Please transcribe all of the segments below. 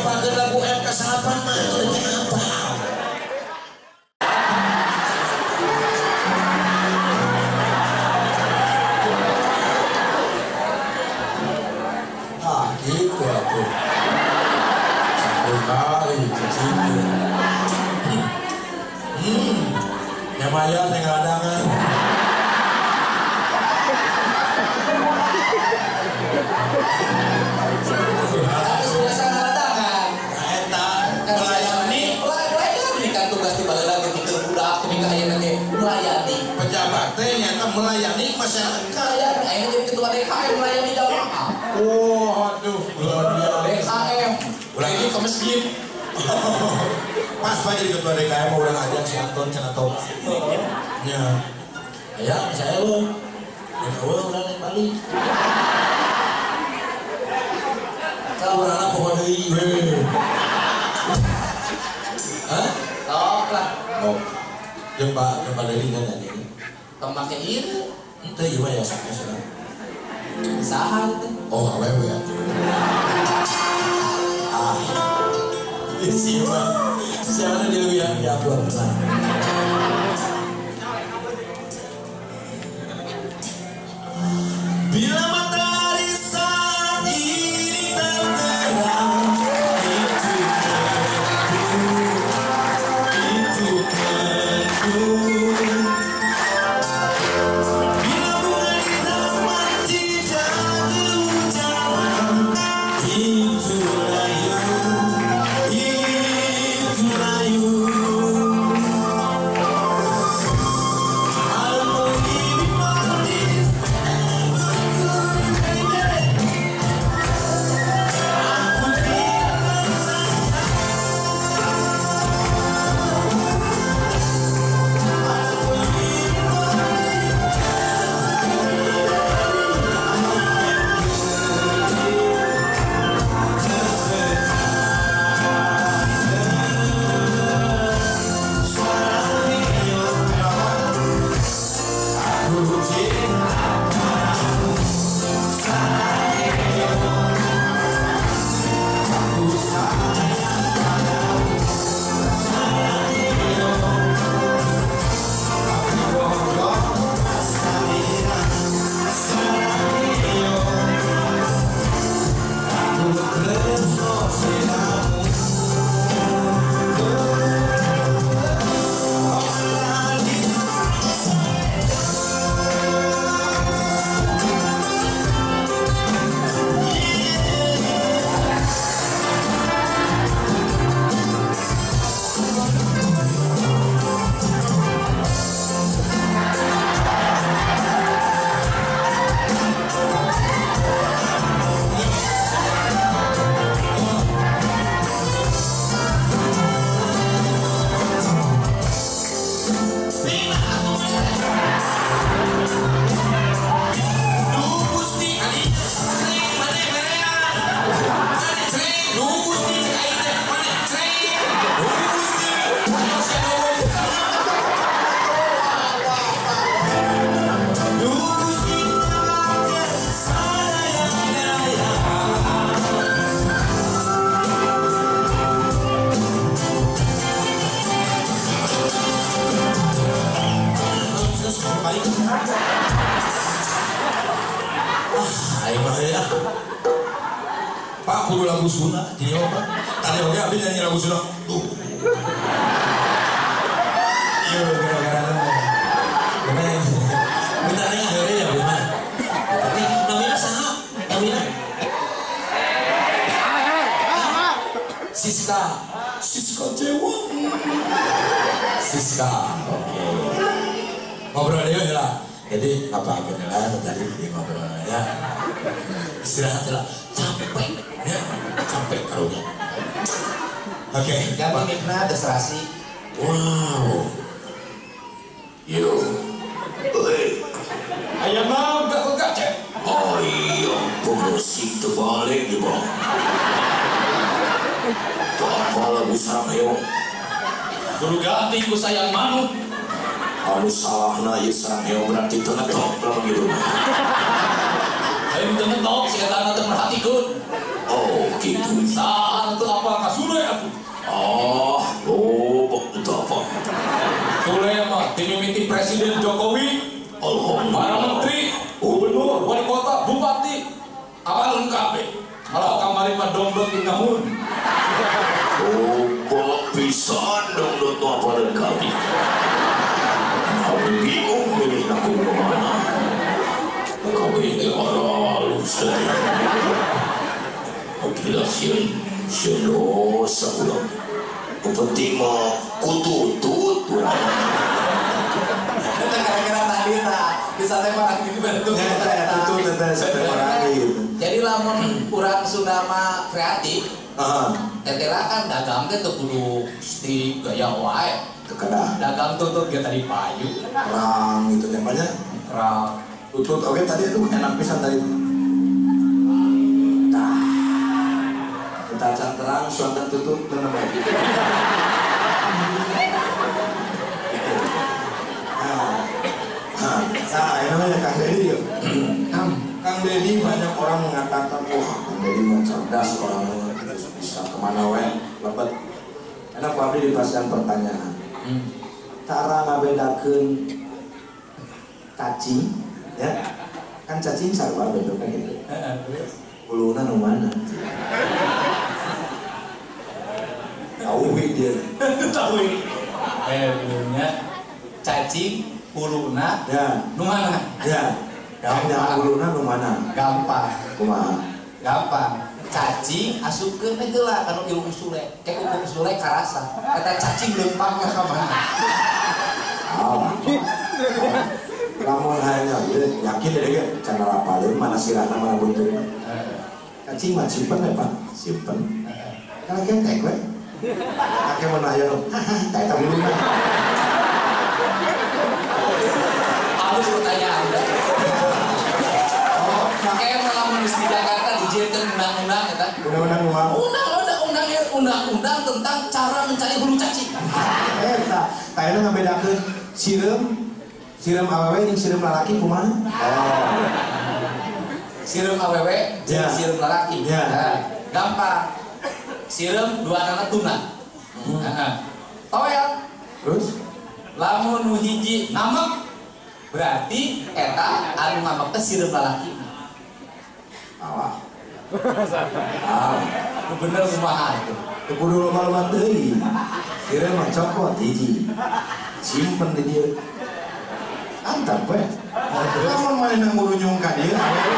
pakai lagu MK8 mah itu apa? Ah gitu aku. Satu kali kecil. Nyamaya tinggal adangan. Melayani Pejabat teh nyata melayani masyarakat. melayani akhirnya jadi ketua DKM melayani jamaah. Oh aduh luar biasa. DKM Ulah ini ke masjid. Pas Pak jadi ketua DKM mau udah ngajak si Anton cenah toba. Ya. Ya saya lo. Ya lo udah naik balik. Kalau anak pohon deui we. Hah? Tok lah Oh. Jempa dari mana ini? tempatnya itu Itu gimana ya sampai sekarang? sahan tuh. Oh awewe ya. Ini siapa dia yang diupload lah. Bila matahari saat ini terbenam, itu bila bunga di taman tidak berjalan, itu layu. Pak kudu lagu Sunda, jadi apa? Tadi oke abis nyanyi lagu Sunda. Tuh. Iya, gara-gara benar ya hari ya benar. Tapi namanya sahab, namanya Siska, Siska Jawa. Siska, oke. Ngobrol dia lah. Jadi apa beneran tadi ngobrol ya. Istirahat lah. Capek ya, capek karunya. Oke, Gampang nikna deserasi. wow. Yo, ayam mau gak cek. Oh iya, pengusik terbalik di bawah. Apa lagu sarang hewan? Guru ganti ku sayang manuk. Anu salah na ieu sarang hewan berarti tengah top lah gitu. Ayo Ayo ngetok si eta teh merhatikeun. Oh gitu. Saha teu apa kasure atuh. Itu apa? Sule mah timimiti Presiden Jokowi, para menteri, gubernur, wali kota, bupati, apalun kabeh. Kalau kamari mah dongdot di namun. Pisan dong apa dan kami. Kami bingung milih aku kemana. Kami ini halus dari. Gila sian dosa ulang. Penting mah kututut. Gara-gara tadi bisa tembak gitu bentuk. Jadi lamun urang Sunda mah kreatif. Tetela kan dagang teh teu kudu mesti gaya wae. Terkadang Dagang tutut ge tadi payu. perang itu temanya. Kerang. Tutut oke tadi itu enak pisan tadi. Nah, kita can terang suatu tutut dan apa? Nah, ini namanya Kang Dedi ya. Kang Dedi banyak orang mengatakan, wah Kang Dedi mah cerdas orangnya bisa kemana wae lepet. Enak abdi dipasang pertanyaan. Cara ngabedakeun cacing, ya kan cacing sarua bentuknya gitu. Uluna nu mana? Tahu dia. Tahu. Punya cacing uluna Ya, nu mana? ya. Yang uluna nu mana? Gampang. Kumaha? Gampang. Cacing asupkeun teh heula kanu ilmu sule. Kayak ilmu sule karasa. Eta cacing leumpang ka mana? Lamun hanya yakin deh kan cara lapalin mana sirahna mana buntutna. Cacing mah simpen ya Pak, simpen. Kalau ketek we. Ake mun aya nu, tah eta uluna. Halus pertanyaan. Kayak malam di Jakarta dijieun undang-undang eta. Undang-undang kumaha? Undang-undang tentang cara mencari bulu cacing. Eta, tayana ngabedakeun sireum awewe jeung sireum lalaki kumaha? Sireum awewe jeung Ya. sireum lalaki. Ya. Nah, gampang. Sireum dua anak tuna. Toel. Terus Lamun nu hiji ngamek berarti eta anu ngamek teh sireum lalaki. awah. Nu bener kumaha itu. Teu kudu loba-loba teuing. Sireum mah cokot hiji. Simpen di dieu. Antap we. Lamun manehna ngulunyung ka dieu awewe.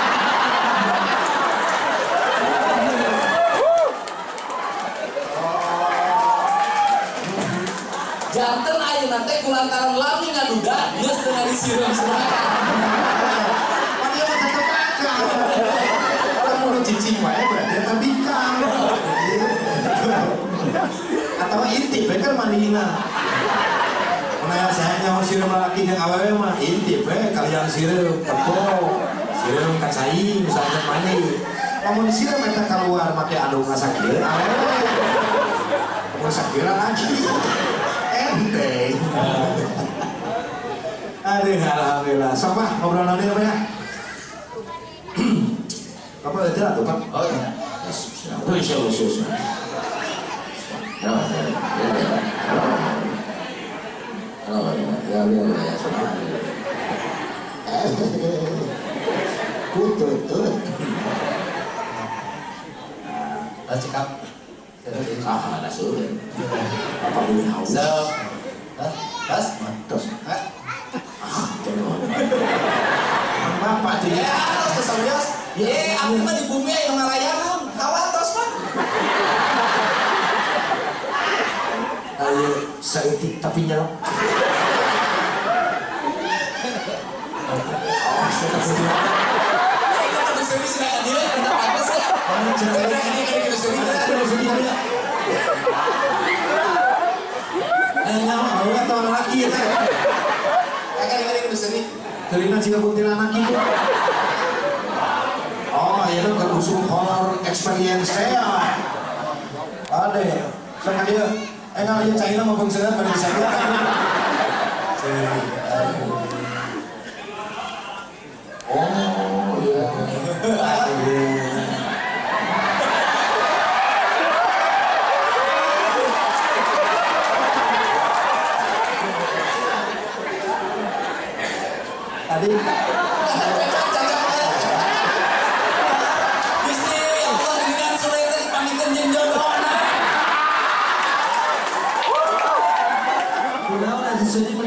Janten ayeuna teh kulantaran lami ngaduda geus teu ngadi sireum sebenarnya. Dia mah tetep akal. Lamun cicing wae berarti eta bikang. Atau intip we kan manehna. Mun aya saya nyawa sireum lalaki jeung awewe mah intip we kalian sireum tepung, sireum kacai misalnya mani. Lamun sireum eta keluar make andung sakieu awewe. Mun sakira lagi. Enteng. Aduh, alhamdulillah. Sama ngobrol nanti apa ya? Apa itu lah tuh Pak? Oh iya. Itu isu. Kutut. Cekap. Ada suruh. Apa boleh haus? Sep. Terus? Terus. Hah? Apa tuh Ya, ya? terus serius. Abdi mah di bumi aya ngalayanan. Hawa terus mah. Ayo seetik tapi nyelok. Terina jika kuntilanak itu. Oh, ya lo kerusuh horror experience saya. Ada ya. Sama dia. Enggak dia China maupun Serat pada saya. Oh, iya.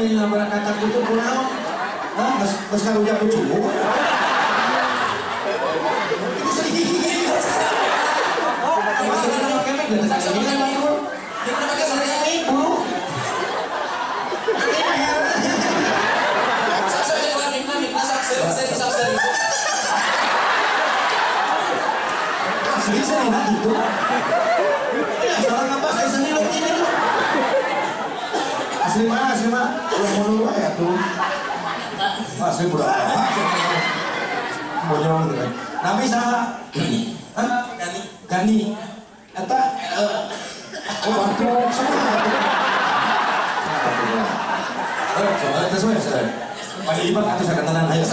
ini nabrak kata itu kunaon? Hah, mas karunya aku cukup. Ini sedikit. Maksudnya nama kemek dan tak ini nama itu. Dia pernah pakai sarung ibu. Saya jalan mikna sakseri. Asli saya nak gitu. Ya seorang apa saya sendiri ini. Asli mah. Kalau ya tuh. Asli pura. Bonyong gitu kan. Nabi saha? Hah? Gani. Eta waktu semua. Coba itu semua ya. Pada lipat atau saya katakan ayo.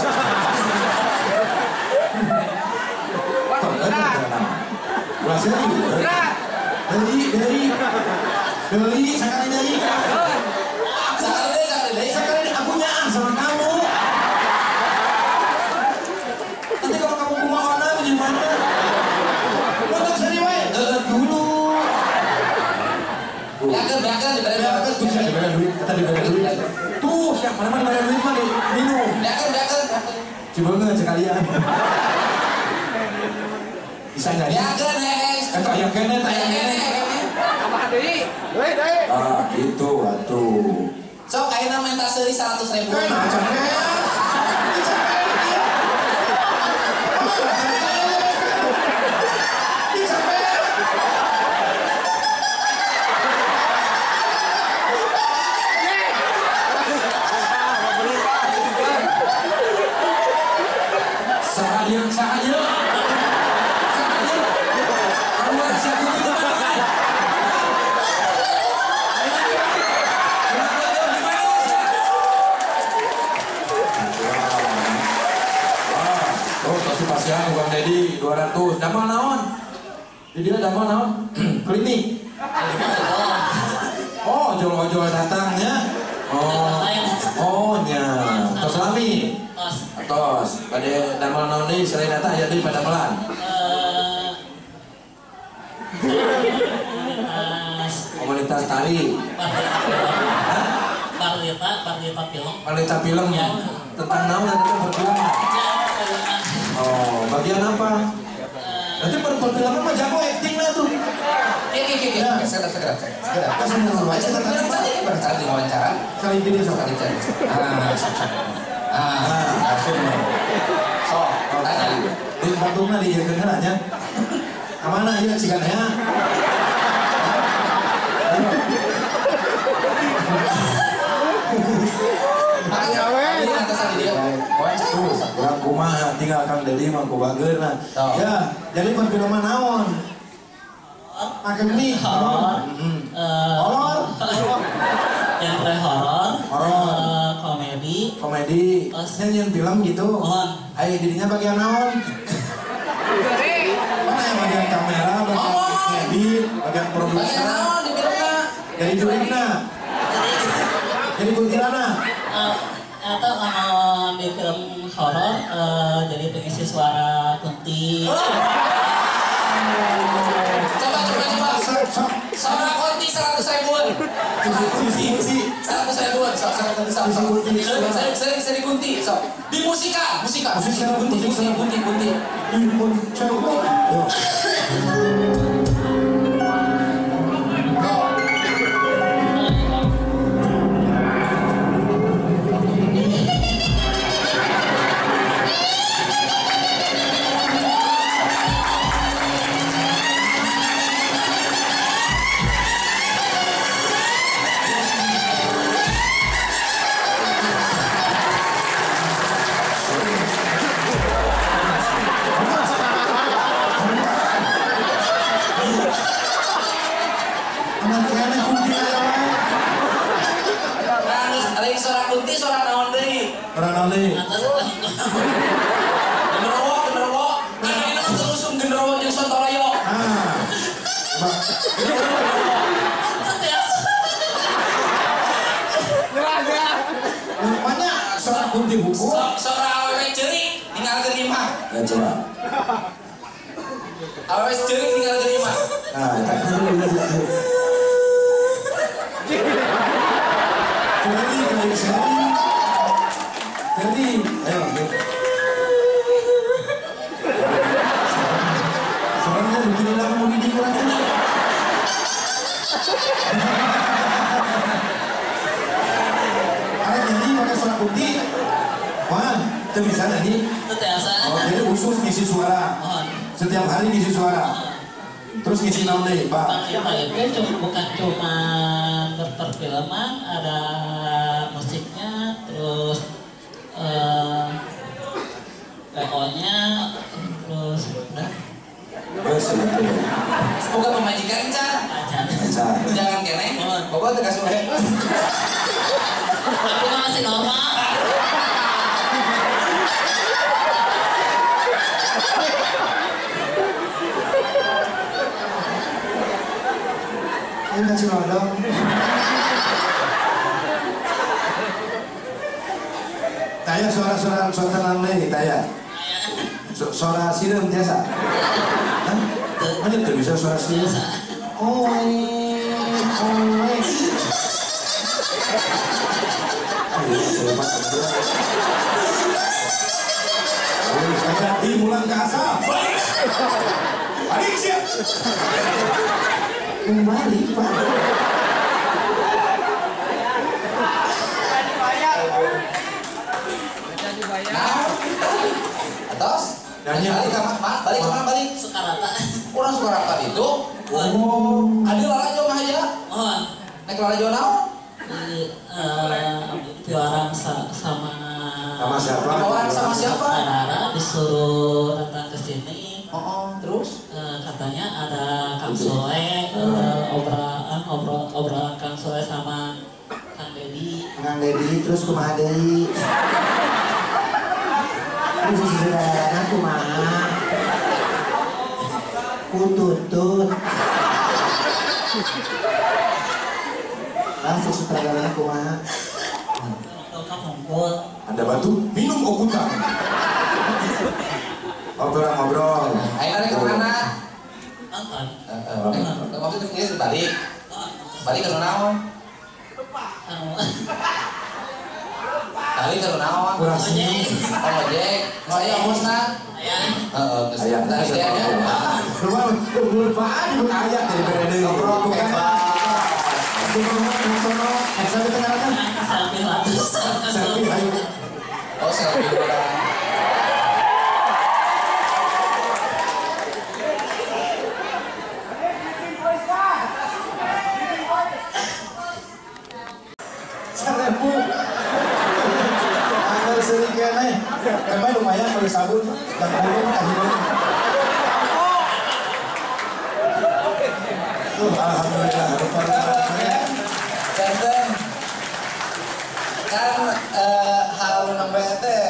Berhasil dari sekali aku nyaan sama kamu. Nanti kalau kamu kumaha gimana? Untuk seri wae dulu. Biarkan diberi duit. Kita diberi duit. Tuh, siap mana bayar duit mah minum. Biarkan. Coba nggak sekalian. Bisa nggak? Biarkan, Tak yang kene. Ah, gitu, atuh. Sok ayeuna minta seuri 100.000. Sahaya. Pasian Bang Dedi 200. Damel naon? Di dia damel naon? Klinik. Oh, ojol datangnya. Oh nya. Tos lami. Tos. Pada damel naon deui selain datang aya deui pada damelan. Komunitas tari. Parlita film. Tentang naon dan tentang perfilman. Oh, bagian apa? Nanti perfilman mah jago acting lah tuh. Iya. Segera. Kasih dulu aja Berarti wawancara. Kali ini sok kali cari. Langsung. Sok, tanya. Di batukna di jeung aja. Amana ieu cigannya? Kurang kumaha tinggal Kang Dedi mah kubageun nah. Ya, jadi perfilman naon? Akademi horor. Genre horor, komedi. Nyanyian film gitu. Ayo dirinya bagian naon? Mana yang bagian kamera, bagian edit, bagian produser? Bagian naon di filmna? Jadi jurina. Jadi kuntilana. Atau kalau di film horor jadi pengisi suara kunti. Coba. Suara kunti 100.000. Seri kunti. Di musika. Kunti. Kunti buku. Seorang awewe cerik tinggal terima. Ya coba. Awewe cerik tinggal terima. Nah, jadi namanya begini lah mau gini kurang. Ada nyanyi pakai suara putih. Wah, itu bisa nyanyi. Itu biasa. Oh, jadi khusus ngisi suara. Setiap hari ngisi suara. Terus ngisi naon deh, Pak? Kita itu bukan cuma berperfilman, ada musiknya, terus PO-nya, terus udah. Semoga pemajikan Can. Jangan kene. Pokoknya tegas sore. Aku masih normal. Ini kasih nodong. Taya suara tenang nih, Taya. Suara siram biasa. Hah? Mana tuh bisa suara siram? Oh, jadi mulang ke asal. Balik siap. Kembali, Pak. Nah, atas. Nyanyi. Balik kemana balik? Sukarata. Orang Sukarata itu. Oh, Ada larajo mah ya. Oh, Naik larajo naon? di orang sama siapa? Orang sama siapa? Saudara disuruh datang ke sini. Terus? Katanya ada Kang Soe, obrolan Kang Soe sama Kang Dedi. Kang Dedi terus kumaha deui? Terus saudara kumaha? Kututut. Langsung sutradaranya kumaha? Ada batu, minum okutan. Ngobrol. Ayo narik ke mana? Nonton. Maksudnya ini balik. Balik ke naon? Balik ke naon? Kurang sini. Ojek. Saya musnah. Ayah. Ideanya. Lupaan itu ayat dari periode ngobrol bukan Selfie ratus. selfie ayo. Oh, selfie orang. Seribu. Anggal seri kene. Emang lumayan pakai sabun. Dan bulu kasih. Alhamdulillah. Jantan kan hal nambah teh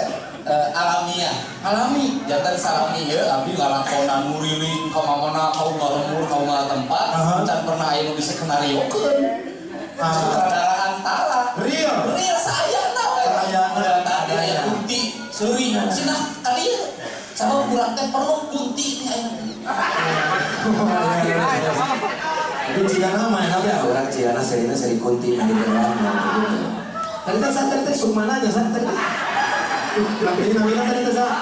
alami jantan salami ya abdi ngalakonan muriling kamana kaum ngalemur kaum tempat can pernah aya nu disekenariokeun sutradaraan tara Real saya ada aya kunti seuri cenah kalieu sabab urang teh perlu kunti nya itu jika nama ya tapi orang Ciana seri kunti yang di dalam gitu. Tadi tak santai teh sumana aja santai. Nabi tadi tak sa.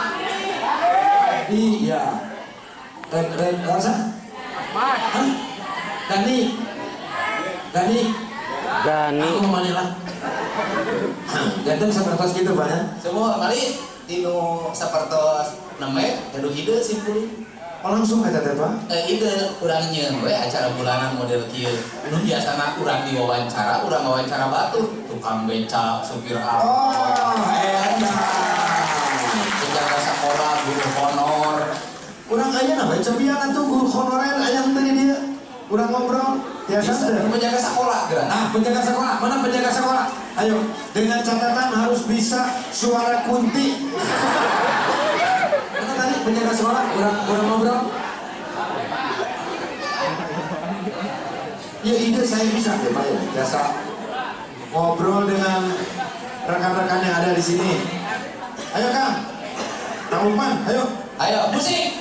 Iya. Ren rasa. Hah? Dani. Aku Manila. Jantan sapertos gitu banyak. semua kali dinu sapertos neme gaduh hideu simpul. Oh langsung kata teh Pak. Ide urang nyeun we acara bulanan model kieu. Nu biasana urang diwawancara, urang wawancara batur, tukang beca, supir angkot. Oh, enak. Penjaga sekolah, guru honor. Urang aya na baca biang atuh guru honorer aya tadi dia. Urang ngobrol biasa teh. Penjaga sekolah geura. Nah, penjaga sekolah, mana penjaga sekolah? Ayo, dengan catatan harus bisa suara kunti. Mana tadi penjaga sekolah? Urang ngobrol. Ya ide saya bisa ya Pak ya, biasa ngobrol dengan rekan-rekan yang ada di sini. Ayo Kang, Kang Lukman, ayo. Ayo musik.